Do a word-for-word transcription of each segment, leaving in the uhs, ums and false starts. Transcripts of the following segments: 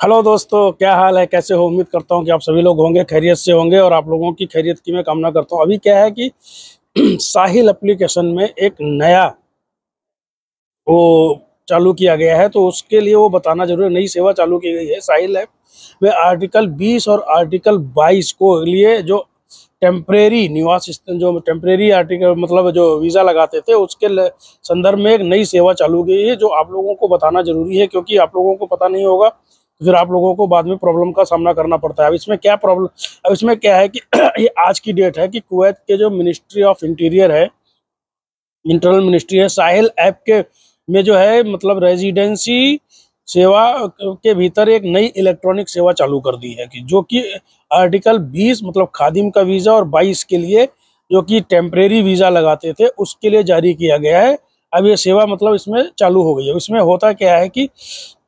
Hello दोस्तों, क्या हाल है? कैसे हो? उम्मीद करता हूँ कि आप सभी लोग होंगे, खैरियत से होंगे और आप लोगों की खैरियत की मैं कामना करता हूँ। अभी क्या है कि साहिल एप्लीकेशन में एक नया वो चालू किया गया है, तो उसके लिए वो बताना जरूरी है। नई सेवा चालू की गई है साहिल ऐप में। आर्टिकल बीस और आर्टिकल बाईस को लिए जो टेम्परेरी निवास स्थ- जो टेम्परेरी आर्टिकल मतलब जो वीज़ा लगाते थे, उसके ल- संदर्भ में एक नई सेवा चालू की है, जो आप लोगों को बताना जरूरी है, क्योंकि आप लोगों को पता नहीं होगा तो फिर आप लोगों को बाद में प्रॉब्लम का सामना करना पड़ता है। अब इसमें क्या प्रॉब्लम अब इसमें क्या है कि ये आज की डेट है कि कुवैत के जो मिनिस्ट्री ऑफ इंटीरियर है, इंटरनल मिनिस्ट्री है, साहिल ऐप के में जो है मतलब रेजिडेंसी सेवा के भीतर एक नई इलेक्ट्रॉनिक सेवा चालू कर दी है कि जो कि आर्टिकल बीस मतलब खादिम का वीज़ा और बाईस के लिए जो कि टेम्परेरी वीज़ा लगाते थे उसके लिए जारी किया गया है। अब ये सेवा मतलब इसमें चालू हो गई है। इसमें होता क्या है कि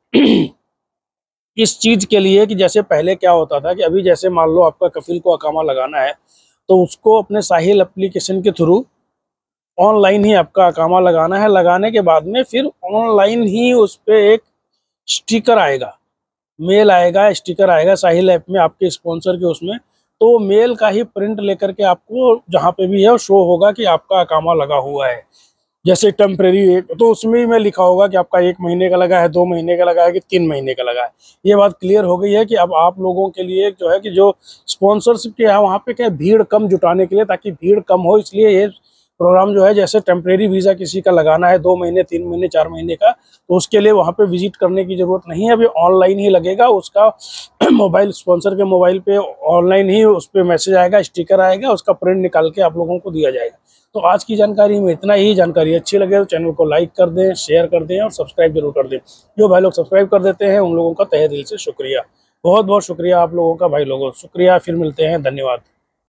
इस चीज़ के लिए कि जैसे पहले क्या होता था कि अभी जैसे मान लो आपका कफिल को अकामा लगाना है, तो उसको अपने साहिल एप्लीकेशन के थ्रू ऑनलाइन ही आपका अकामा लगाना है। लगाने के बाद में फिर ऑनलाइन ही उस पे एक स्टिकर आएगा, मेल आएगा, स्टिकर आएगा साहिल ऐप में आपके स्पॉन्सर के उसमें। तो मेल का ही प्रिंट लेकर के आपको जहाँ पे भी है शो होगा कि आपका अकामा लगा हुआ है। जैसे टेम्परेरी एक तो उसमें ही में लिखा होगा कि आपका एक महीने का लगा है, दो महीने का लगा है कि तीन महीने का लगा है। ये बात क्लियर हो गई है कि अब आप लोगों के लिए जो है कि जो स्पॉन्सरशिप के है वहाँ पे क्या है, भीड़ कम जुटाने के लिए, ताकि भीड़ कम हो, इसलिए ये प्रोग्राम जो है जैसे टेम्परेरी वीज़ा किसी का लगाना है दो महीने, तीन महीने, चार महीने का, तो उसके लिए वहाँ पे विजिट करने की ज़रूरत नहीं है। अभी ऑनलाइन ही लगेगा उसका मोबाइल स्पॉन्सर के मोबाइल पे ऑनलाइन ही उस पर मैसेज आएगा, स्टिकर आएगा, उसका प्रिंट निकाल के आप लोगों को दिया जाएगा। तो आज की जानकारी में इतना ही। जानकारी अच्छी लगे तो चैनल को लाइक कर दें, शेयर कर दें और सब्सक्राइब जरूर कर दें। जो भाई लोग सब्सक्राइब कर देते हैं उन लोगों का तहे दिल से शुक्रिया, बहुत बहुत शुक्रिया आप लोगों का भाई लोगों, शुक्रिया। फिर मिलते हैं, धन्यवाद।